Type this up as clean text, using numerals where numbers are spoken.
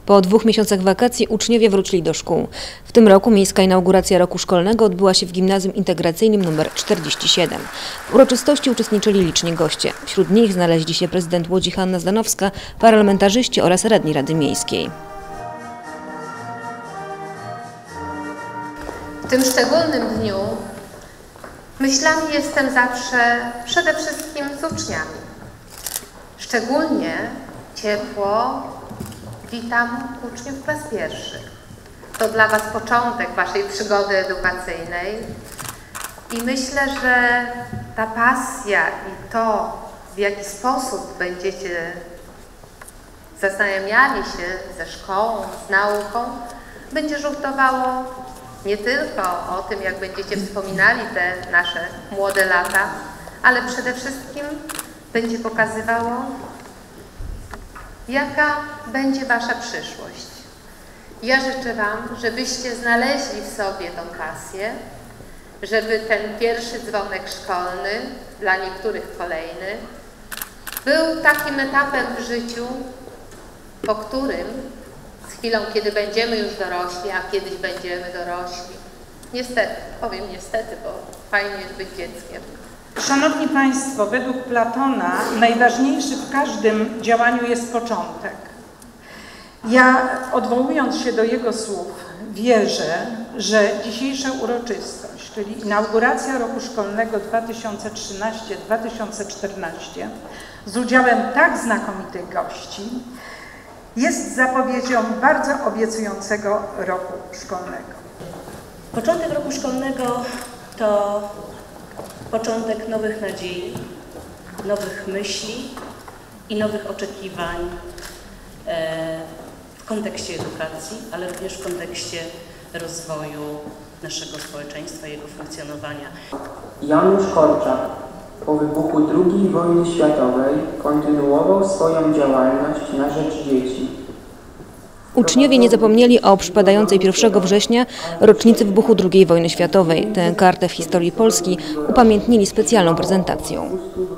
Po 2 miesiącach wakacji uczniowie wrócili do szkół. W tym roku miejska inauguracja roku szkolnego odbyła się w Gimnazjum Integracyjnym nr 47. W uroczystości uczestniczyli liczni goście. Wśród nich znaleźli się prezydent Łodzi Hanna Zdanowska, parlamentarzyści oraz radni Rady Miejskiej. W tym szczególnym dniu myślami jestem zawsze przede wszystkim z uczniami. Szczególnie ciepło witam uczniów klas pierwszych. To dla Was początek Waszej przygody edukacyjnej i myślę, że ta pasja i to, w jaki sposób będziecie zaznajamiali się ze szkołą, z nauką, będzie rzutowało nie tylko o tym, jak będziecie wspominali te nasze młode lata, ale przede wszystkim będzie pokazywało, jaka będzie Wasza przyszłość. Ja życzę Wam, żebyście znaleźli w sobie tą pasję, żeby ten pierwszy dzwonek szkolny, dla niektórych kolejny, był takim etapem w życiu, po którym z chwilą, kiedy będziemy już dorośli, a kiedyś będziemy dorośli, niestety, powiem niestety, bo fajnie jest być dzieckiem. Szanowni Państwo, według Platona najważniejszy w każdym działaniu jest początek. Ja, odwołując się do jego słów, wierzę, że dzisiejsza uroczystość, czyli inauguracja roku szkolnego 2013-2014 z udziałem tak znakomitych gości jest zapowiedzią bardzo obiecującego roku szkolnego. Początek roku szkolnego to początek nowych nadziei, nowych myśli i nowych oczekiwań w kontekście edukacji, ale również w kontekście rozwoju naszego społeczeństwa i jego funkcjonowania. Janusz Korczak po wybuchu II wojny światowej kontynuował swoją działalność na rzecz dzieci. Uczniowie nie zapomnieli o przypadającej 1 września rocznicy wybuchu II wojny światowej. Tę kartę w historii Polski upamiętnili specjalną prezentacją.